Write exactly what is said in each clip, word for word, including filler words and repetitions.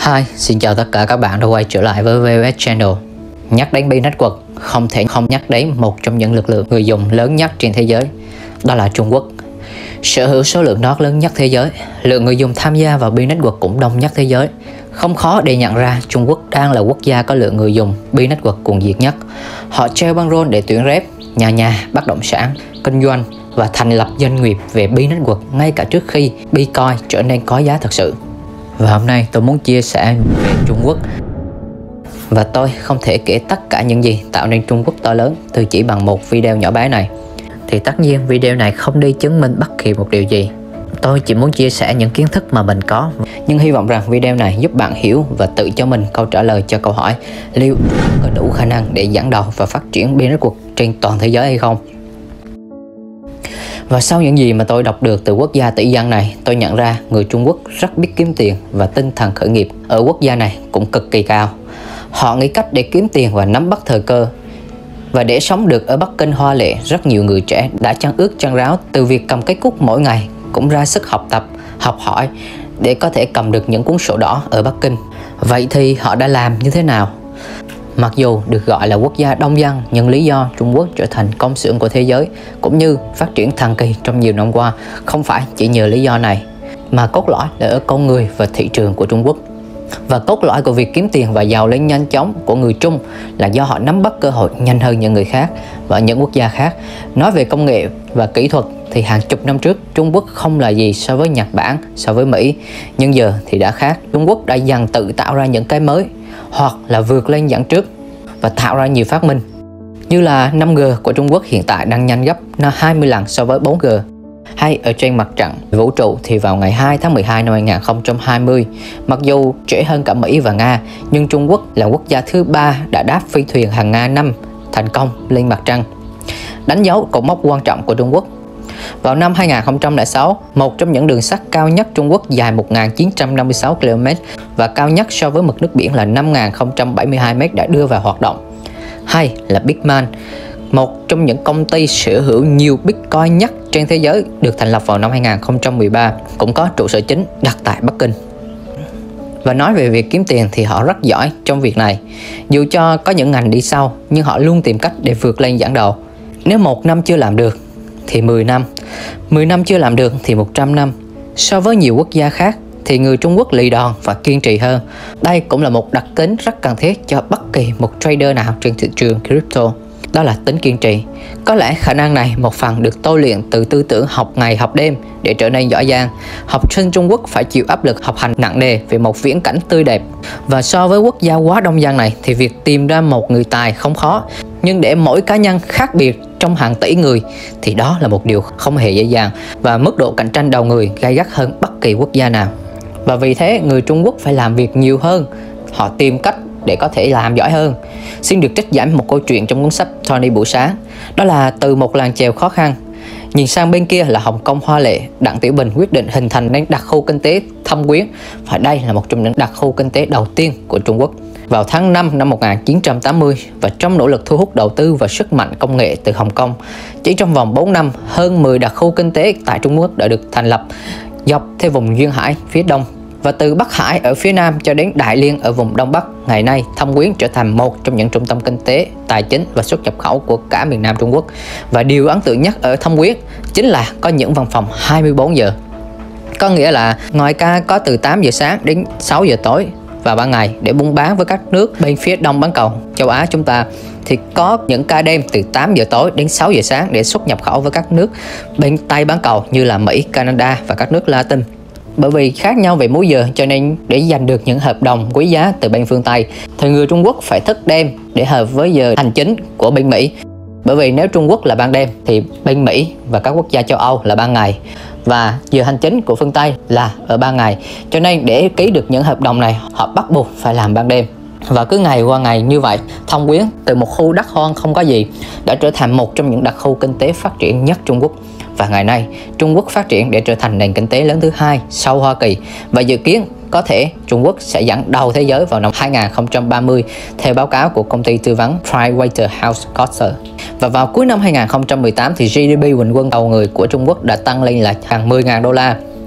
Hi, xin chào tất cả các bạn đã quay trở lại với vê o ét Channel. Nhắc đến B-Network, không thể không nhắc đến một trong những lực lượng người dùng lớn nhất trên thế giới, đó là Trung Quốc. Sở hữu số lượng node lớn nhất thế giới, lượng người dùng tham gia vào B-Network cũng đông nhất thế giới. Không khó để nhận ra Trung Quốc đang là quốc gia có lượng người dùng B-Network cuồng nhiệt nhất. Họ treo băng rôn để tuyển rep, nhà nhà, bất động sản, kinh doanh và thành lập doanh nghiệp về B-Network ngay cả trước khi Bitcoin trở nên có giá thật sự. Và hôm nay tôi muốn chia sẻ về Trung Quốc. Và tôi không thể kể tất cả những gì tạo nên Trung Quốc to lớn từ chỉ bằng một video nhỏ bé này. Thì tất nhiên video này không đi chứng minh bất kỳ một điều gì. Tôi chỉ muốn chia sẻ những kiến thức mà mình có. Nhưng hy vọng rằng video này giúp bạn hiểu và tự cho mình câu trả lời cho câu hỏi liệu có đủ khả năng để dẫn đầu và phát triển B-Network trên toàn thế giới hay không. Và sau những gì mà tôi đọc được từ quốc gia tỷ dân này, tôi nhận ra người Trung Quốc rất biết kiếm tiền và tinh thần khởi nghiệp ở quốc gia này cũng cực kỳ cao. Họ nghĩ cách để kiếm tiền và nắm bắt thời cơ. Và để sống được ở Bắc Kinh hoa lệ, rất nhiều người trẻ đã chân ướt chân ráo từ việc cầm cái cuốc mỗi ngày cũng ra sức học tập, học hỏi để có thể cầm được những cuốn sổ đỏ ở Bắc Kinh. Vậy thì họ đã làm như thế nào? Mặc dù được gọi là quốc gia đông dân, nhưng lý do Trung Quốc trở thành công xưởng của thế giới cũng như phát triển thần kỳ trong nhiều năm qua không phải chỉ nhờ lý do này, mà cốt lõi là ở con người và thị trường của Trung Quốc. Và cốt lõi của việc kiếm tiền và giàu lên nhanh chóng của người Trung là do họ nắm bắt cơ hội nhanh hơn những người khác và những quốc gia khác. Nói về công nghệ và kỹ thuật thì hàng chục năm trước Trung Quốc không là gì so với Nhật Bản, so với Mỹ. Nhưng giờ thì đã khác, Trung Quốc đã dần tự tạo ra những cái mới hoặc là vượt lên dẫn trước và tạo ra nhiều phát minh. Như là năm G của Trung Quốc hiện tại đang nhanh gấp hai mươi lần so với bốn G. Hay ở trên mặt trận vũ trụ thì vào ngày hai tháng mười hai năm hai nghìn không trăm hai mươi, mặc dù trễ hơn cả Mỹ và Nga, nhưng Trung Quốc là quốc gia thứ ba đã đáp phi thuyền hàng Nga năm thành công lên mặt trăng, đánh dấu cột mốc quan trọng của Trung Quốc. Vào năm hai nghìn không trăm lẻ sáu, một trong những đường sắt cao nhất Trung Quốc dài một nghìn chín trăm năm mươi sáu ki lô mét và cao nhất so với mực nước biển là năm nghìn không trăm bảy mươi hai mét đã đưa vào hoạt động. Hay là Bitmain, một trong những công ty sở hữu nhiều Bitcoin nhất trên thế giới, được thành lập vào năm hai nghìn không trăm mười ba, cũng có trụ sở chính đặt tại Bắc Kinh. Và nói về việc kiếm tiền thì họ rất giỏi trong việc này. Dù cho có những ngành đi sau, nhưng họ luôn tìm cách để vượt lên dẫn đầu. Nếu một năm chưa làm được thì mười năm, mười năm chưa làm được thì một trăm năm. So với nhiều quốc gia khác thì người Trung Quốc lì đòn và kiên trì hơn. Đây cũng là một đặc tính rất cần thiết cho bất kỳ một trader nào trên thị trường crypto. Đó là tính kiên trì. Có lẽ khả năng này một phần được tôi luyện từ tư tưởng học ngày học đêm để trở nên giỏi giang. Học sinh Trung Quốc phải chịu áp lực học hành nặng nề về một viễn cảnh tươi đẹp. Và so với quốc gia quá đông dân này thì việc tìm ra một người tài không khó. Nhưng để mỗi cá nhân khác biệt trong hàng tỷ người thì đó là một điều không hề dễ dàng. Và mức độ cạnh tranh đầu người gay gắt hơn bất kỳ quốc gia nào. Và vì thế người Trung Quốc phải làm việc nhiều hơn. Họ tìm cách để có thể làm giỏi hơn. Xin được trích dẫn một câu chuyện trong cuốn sách Tony buổi sáng. Đó là từ một làng chèo khó khăn, nhìn sang bên kia là Hồng Kông hoa lệ, Đặng Tiểu Bình quyết định hình thành nên đặc khu kinh tế Thâm Quyến. Và đây là một trong những đặc khu kinh tế đầu tiên của Trung Quốc. Vào tháng năm năm một nghìn chín trăm tám mươi, và trong nỗ lực thu hút đầu tư và sức mạnh công nghệ từ Hồng Kông, chỉ trong vòng bốn năm, hơn mười đặc khu kinh tế tại Trung Quốc đã được thành lập dọc theo vùng duyên hải phía đông. Và từ Bắc Hải ở phía nam cho đến Đại Liên ở vùng Đông Bắc, ngày nay Thâm Quyến trở thành một trong những trung tâm kinh tế, tài chính và xuất nhập khẩu của cả miền Nam Trung Quốc. Và điều ấn tượng nhất ở Thâm Quyến chính là có những văn phòng hai mươi bốn giờ. Có nghĩa là ngoài ca có từ tám giờ sáng đến sáu giờ tối và ban ngày để buôn bán với các nước bên phía đông bán cầu châu Á chúng ta, thì có những ca đêm từ tám giờ tối đến sáu giờ sáng để xuất nhập khẩu với các nước bên Tây bán cầu như là Mỹ, Canada và các nước Latin. Bởi vì khác nhau về múi giờ cho nên để giành được những hợp đồng quý giá từ bên phương Tây thì người Trung Quốc phải thức đêm để hợp với giờ hành chính của bên Mỹ. Bởi vì nếu Trung Quốc là ban đêm thì bên Mỹ và các quốc gia châu Âu là ban ngày, và giờ hành chính của phương Tây là ở ban ngày. Cho nên để ký được những hợp đồng này họ bắt buộc phải làm ban đêm. Và cứ ngày qua ngày như vậy, Thâm Quyến từ một khu đất hoang không có gì đã trở thành một trong những đặc khu kinh tế phát triển nhất Trung Quốc. Và ngày nay, Trung Quốc phát triển để trở thành nền kinh tế lớn thứ hai sau Hoa Kỳ. Và dự kiến có thể Trung Quốc sẽ dẫn đầu thế giới vào năm hai nghìn không trăm ba mươi theo báo cáo của công ty tư vấn PricewaterhouseCoopers. Và vào cuối năm hai nghìn không trăm mười tám thì giê đê pê bình quân đầu người của Trung Quốc đã tăng lên là hàng mười nghìn đô la.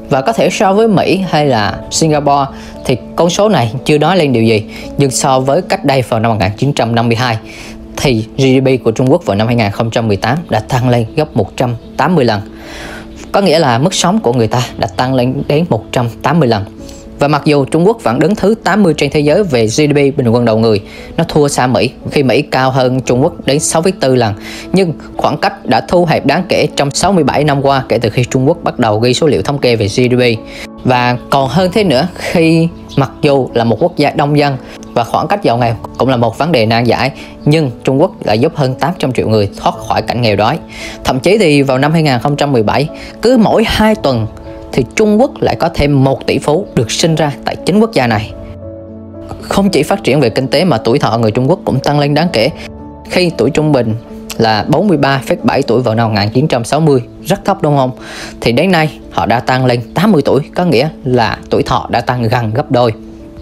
Và có thể so với Mỹ hay là Singapore thì con số này chưa nói lên điều gì. Nhưng so với cách đây vào năm một nghìn chín trăm năm mươi hai thì giê đê pê của Trung Quốc vào năm hai nghìn không trăm mười tám đã tăng lên gấp một trăm tám mươi lần. Có nghĩa là mức sống của người ta đã tăng lên đến một trăm tám mươi lần. Và mặc dù Trung Quốc vẫn đứng thứ tám mươi trên thế giới về giê đê pê bình quân đầu người, nó thua xa Mỹ khi Mỹ cao hơn Trung Quốc đến sáu phẩy bốn lần. Nhưng khoảng cách đã thu hẹp đáng kể trong sáu mươi bảy năm qua kể từ khi Trung Quốc bắt đầu ghi số liệu thống kê về giê đê pê. Và còn hơn thế nữa, khi mặc dù là một quốc gia đông dân và khoảng cách giàu nghèo cũng là một vấn đề nan giải, nhưng Trung Quốc lại giúp hơn tám trăm triệu người thoát khỏi cảnh nghèo đói. Thậm chí thì vào năm hai nghìn không trăm mười bảy, cứ mỗi hai tuần thì Trung Quốc lại có thêm một tỷ phú được sinh ra tại chính quốc gia này. Không chỉ phát triển về kinh tế mà tuổi thọ người Trung Quốc cũng tăng lên đáng kể. Khi tuổi trung bình là bốn mươi ba phẩy bảy tuổi vào năm một nghìn chín trăm sáu mươi, rất thấp đúng không? Thì đến nay họ đã tăng lên tám mươi tuổi, có nghĩa là tuổi thọ đã tăng gần gấp đôi.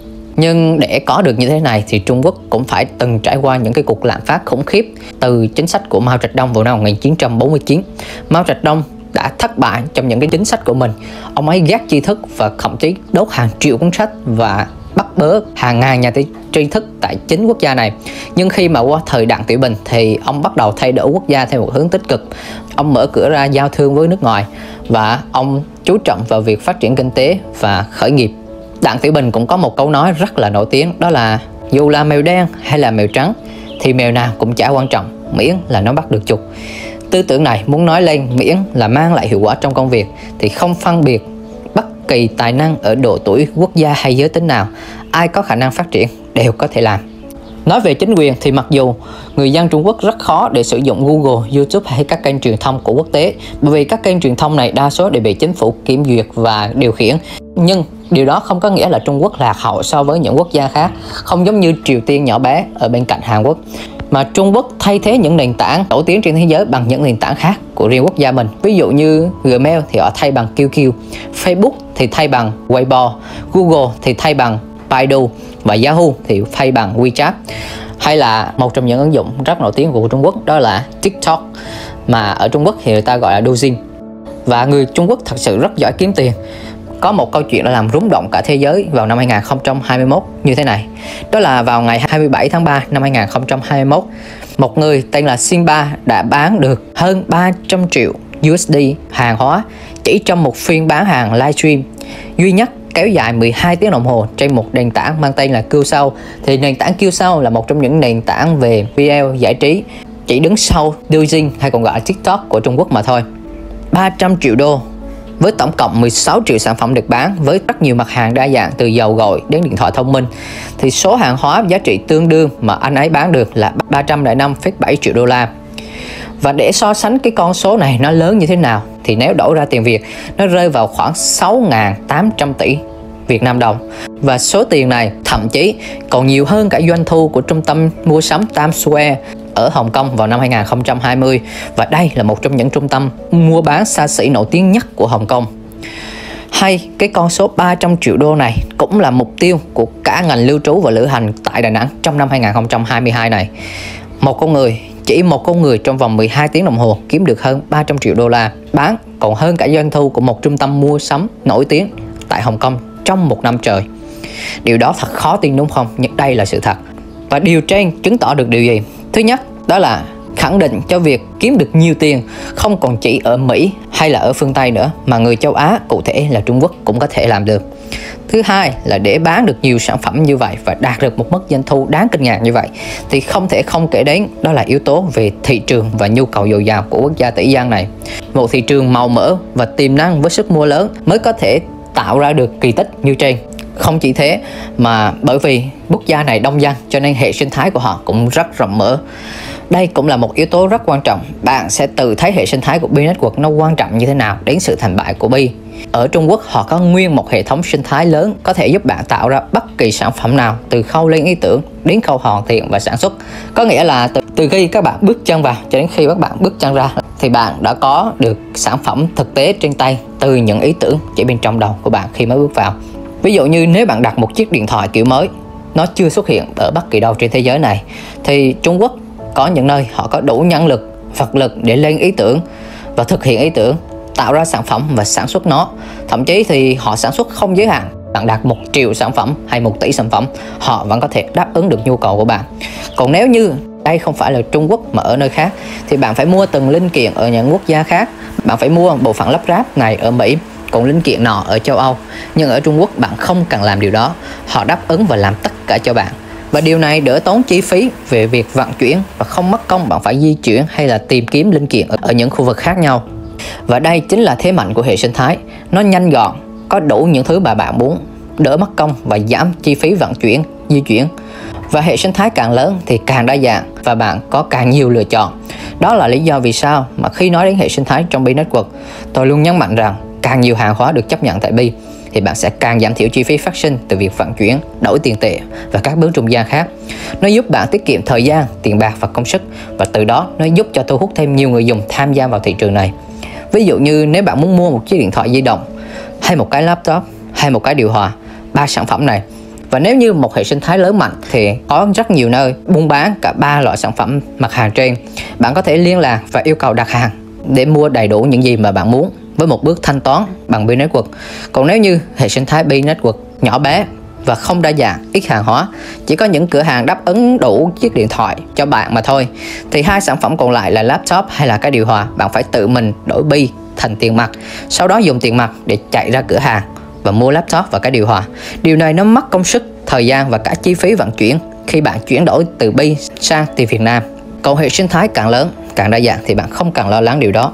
Nhưng để có được như thế này thì Trung Quốc cũng phải từng trải qua những cái cuộc lạm phát khủng khiếp từ chính sách của Mao Trạch Đông vào năm một nghìn chín trăm bốn mươi chín. Mao Trạch Đông đã thất bại trong những cái chính sách của mình. Ông ấy ghét tri thức và thậm chí đốt hàng triệu cuốn sách và bắt bớ hàng ngàn nhà tri thức tại chính quốc gia này. Nhưng khi mà qua thời Đặng Tiểu Bình thì ông bắt đầu thay đổi quốc gia theo một hướng tích cực. Ông mở cửa ra giao thương với nước ngoài và ông chú trọng vào việc phát triển kinh tế và khởi nghiệp. Đặng Tiểu Bình cũng có một câu nói rất là nổi tiếng, đó là dù là mèo đen hay là mèo trắng thì mèo nào cũng chả quan trọng, miễn là nó bắt được chuột. Tư tưởng này muốn nói lên miễn là mang lại hiệu quả trong công việc thì không phân biệt bất kỳ tài năng ở độ tuổi, quốc gia hay giới tính nào, ai có khả năng phát triển đều có thể làm. Nói về chính quyền thì mặc dù người dân Trung Quốc rất khó để sử dụng Google, YouTube hay các kênh truyền thông của quốc tế, bởi vì các kênh truyền thông này đa số đều bị chính phủ kiểm duyệt và điều khiển. Nhưng điều đó không có nghĩa là Trung Quốc lạc hậu so với những quốc gia khác, không giống như Triều Tiên nhỏ bé ở bên cạnh Hàn Quốc. Mà Trung Quốc thay thế những nền tảng nổi tiếng trên thế giới bằng những nền tảng khác của riêng quốc gia mình. Ví dụ như Gmail thì họ thay bằng quy quy, Facebook thì thay bằng Weibo, Google thì thay bằng Baidu và Yahoo thì thay bằng WeChat. Hay là một trong những ứng dụng rất nổi tiếng của Trung Quốc đó là TikTok, mà ở Trung Quốc thì người ta gọi là Douyin. Và người Trung Quốc thật sự rất giỏi kiếm tiền. Có một câu chuyện đã làm rúng động cả thế giới vào năm hai nghìn không trăm hai mươi mốt như thế này. Đó là vào ngày hai mươi bảy tháng ba năm hai nghìn không trăm hai mươi mốt, một người tên là Simba đã bán được hơn ba trăm triệu u ét đê hàng hóa chỉ trong một phiên bán hàng livestream duy nhất kéo dài mười hai tiếng đồng hồ trên một nền tảng mang tên là Qzone. Thì nền tảng Qzone là một trong những nền tảng về video giải trí chỉ đứng sau Douyin hay còn gọi là TikTok của Trung Quốc mà thôi. ba trăm triệu đô với tổng cộng mười sáu triệu sản phẩm được bán với rất nhiều mặt hàng đa dạng từ dầu gội đến điện thoại thông minh, thì số hàng hóa giá trị tương đương mà anh ấy bán được là ba trăm lẻ năm phẩy bảy triệu đô la. Và để so sánh cái con số này nó lớn như thế nào thì nếu đổi ra tiền Việt nó rơi vào khoảng sáu nghìn tám trăm tỷ Việt Nam đồng. Và số tiền này thậm chí còn nhiều hơn cả doanh thu của trung tâm mua sắm Times Square ở Hồng Kông vào năm hai nghìn không trăm hai mươi. Và đây là một trong những trung tâm mua bán xa xỉ nổi tiếng nhất của Hồng Kông. Hay cái con số ba trăm triệu đô này cũng là mục tiêu của cả ngành lưu trú và lữ hành tại Đà Nẵng trong năm hai nghìn không trăm hai mươi hai này. Một con người, chỉ một con người trong vòng mười hai tiếng đồng hồ kiếm được hơn ba trăm triệu đô la, bán còn hơn cả doanh thu của một trung tâm mua sắm nổi tiếng tại Hồng Kông trong một năm trời. Điều đó thật khó tin đúng không? Nhưng đây là sự thật. Và điều trên chứng tỏ được điều gì? Thứ nhất, đó là khẳng định cho việc kiếm được nhiều tiền không còn chỉ ở Mỹ hay là ở phương Tây nữa, mà người châu Á, cụ thể là Trung Quốc cũng có thể làm được. Thứ hai là để bán được nhiều sản phẩm như vậy và đạt được một mức doanh thu đáng kinh ngạc như vậy thì không thể không kể đến đó là yếu tố về thị trường và nhu cầu dồi dào của quốc gia tỷ dân này. Một thị trường màu mỡ và tiềm năng với sức mua lớn mới có thể tạo ra được kỳ tích như trên. Không chỉ thế mà bởi vì quốc gia này đông dân cho nên hệ sinh thái của họ cũng rất rộng mở. Đây cũng là một yếu tố rất quan trọng. Bạn sẽ tự thấy hệ sinh thái của Bi Network nó quan trọng như thế nào đến sự thành bại của Bi. Ở Trung Quốc họ có nguyên một hệ thống sinh thái lớn có thể giúp bạn tạo ra bất kỳ sản phẩm nào từ khâu lên ý tưởng đến khâu hoàn thiện và sản xuất. Có nghĩa là từ, từ khi các bạn bước chân vào cho đến khi các bạn bước chân ra thì bạn đã có được sản phẩm thực tế trên tay từ những ý tưởng chỉ bên trong đầu của bạn khi mới bước vào. Ví dụ như nếu bạn đặt một chiếc điện thoại kiểu mới, nó chưa xuất hiện ở bất kỳ đâu trên thế giới này, thì Trung Quốc có những nơi họ có đủ nhân lực, vật lực để lên ý tưởng và thực hiện ý tưởng tạo ra sản phẩm và sản xuất nó. Thậm chí thì họ sản xuất không giới hạn, bạn đạt một triệu sản phẩm hay một tỷ sản phẩm, họ vẫn có thể đáp ứng được nhu cầu của bạn. Còn nếu như đây không phải là Trung Quốc mà ở nơi khác thì bạn phải mua từng linh kiện ở những quốc gia khác. Bạn phải mua bộ phận lắp ráp này ở Mỹ, còn linh kiện nọ ở châu Âu. Nhưng ở Trung Quốc bạn không cần làm điều đó, họ đáp ứng và làm tất cả cho bạn. Và điều này đỡ tốn chi phí về việc vận chuyển và không mất công bạn phải di chuyển hay là tìm kiếm linh kiện ở những khu vực khác nhau. Và đây chính là thế mạnh của hệ sinh thái. Nó nhanh gọn, có đủ những thứ mà bạn muốn, đỡ mất công và giảm chi phí vận chuyển, di chuyển. Và hệ sinh thái càng lớn thì càng đa dạng và bạn có càng nhiều lựa chọn. Đó là lý do vì sao mà khi nói đến hệ sinh thái trong Bi Network, tôi luôn nhấn mạnh rằng càng nhiều hàng hóa được chấp nhận tại Bi thì bạn sẽ càng giảm thiểu chi phí phát sinh từ việc vận chuyển, đổi tiền tệ và các bước trung gian khác. Nó giúp bạn tiết kiệm thời gian, tiền bạc và công sức, và từ đó nó giúp cho thu hút thêm nhiều người dùng tham gia vào thị trường này. Ví dụ như nếu bạn muốn mua một chiếc điện thoại di động, hay một cái laptop, hay một cái điều hòa, ba sản phẩm này. Và nếu như một hệ sinh thái lớn mạnh thì có rất nhiều nơi buôn bán cả ba loại sản phẩm mặt hàng trên. Bạn có thể liên lạc và yêu cầu đặt hàng để mua đầy đủ những gì mà bạn muốn với một bước thanh toán bằng Bi Network. Còn nếu như hệ sinh thái Bi Network nhỏ bé và không đa dạng, ít hàng hóa, chỉ có những cửa hàng đáp ứng đủ chiếc điện thoại cho bạn mà thôi, thì hai sản phẩm còn lại là laptop hay là cái điều hòa, bạn phải tự mình đổi Bi thành tiền mặt, sau đó dùng tiền mặt để chạy ra cửa hàng và mua laptop và cái điều hòa. Điều này nó mất công sức, thời gian và cả chi phí vận chuyển khi bạn chuyển đổi từ Bi sang tiền Việt Nam. Còn hệ sinh thái càng lớn, càng đa dạng thì bạn không cần lo lắng điều đó.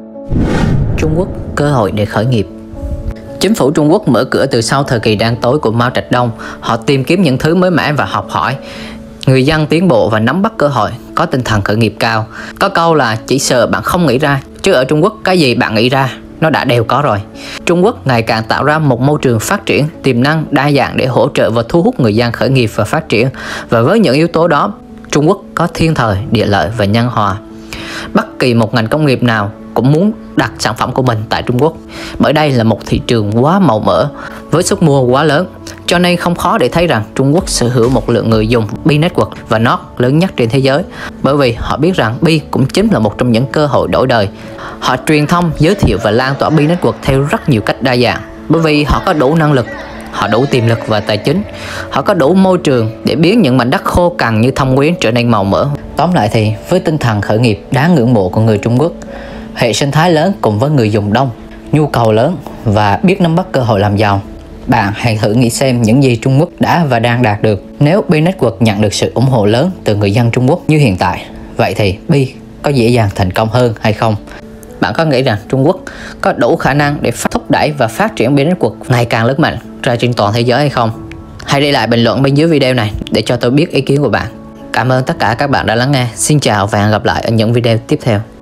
Trung Quốc, cơ hội để khởi nghiệp. Chính phủ Trung Quốc mở cửa từ sau thời kỳ đen tối của Mao Trạch Đông. Họ tìm kiếm những thứ mới mẻ và học hỏi. Người dân tiến bộ và nắm bắt cơ hội, có tinh thần khởi nghiệp cao. Có câu là chỉ sợ bạn không nghĩ ra, chứ ở Trung Quốc cái gì bạn nghĩ ra nó đã đều có rồi. Trung Quốc ngày càng tạo ra một môi trường phát triển tiềm năng đa dạng để hỗ trợ và thu hút người dân khởi nghiệp và phát triển. Và với những yếu tố đó, Trung Quốc có thiên thời, địa lợi và nhân hòa. Bất kỳ một ngành công nghiệp nào cũng muốn đặt sản phẩm của mình tại Trung Quốc, bởi đây là một thị trường quá màu mỡ với sức mua quá lớn, cho nên không khó để thấy rằng Trung Quốc sở hữu một lượng người dùng Bi Network và Node lớn nhất trên thế giới, bởi vì họ biết rằng Bi cũng chính là một trong những cơ hội đổi đời. Họ truyền thông, giới thiệu và lan tỏa Bi Network theo rất nhiều cách đa dạng, bởi vì họ có đủ năng lực, họ đủ tiềm lực và tài chính, họ có đủ môi trường để biến những mảnh đất khô cằn như Thâm Quyến trở nên màu mỡ. Tóm lại thì với tinh thần khởi nghiệp đáng ngưỡng mộ của người Trung Quốc, hệ sinh thái lớn cùng với người dùng đông, nhu cầu lớn và biết nắm bắt cơ hội làm giàu, bạn hãy thử nghĩ xem những gì Trung Quốc đã và đang đạt được. Nếu Bi Network nhận được sự ủng hộ lớn từ người dân Trung Quốc như hiện tại, vậy thì Bi có dễ dàng thành công hơn hay không? Bạn có nghĩ rằng Trung Quốc có đủ khả năng để thúc đẩy và phát triển Bi Network ngày càng lớn mạnh ra trên toàn thế giới hay không? Hãy để lại bình luận bên dưới video này để cho tôi biết ý kiến của bạn. Cảm ơn tất cả các bạn đã lắng nghe. Xin chào và hẹn gặp lại ở những video tiếp theo.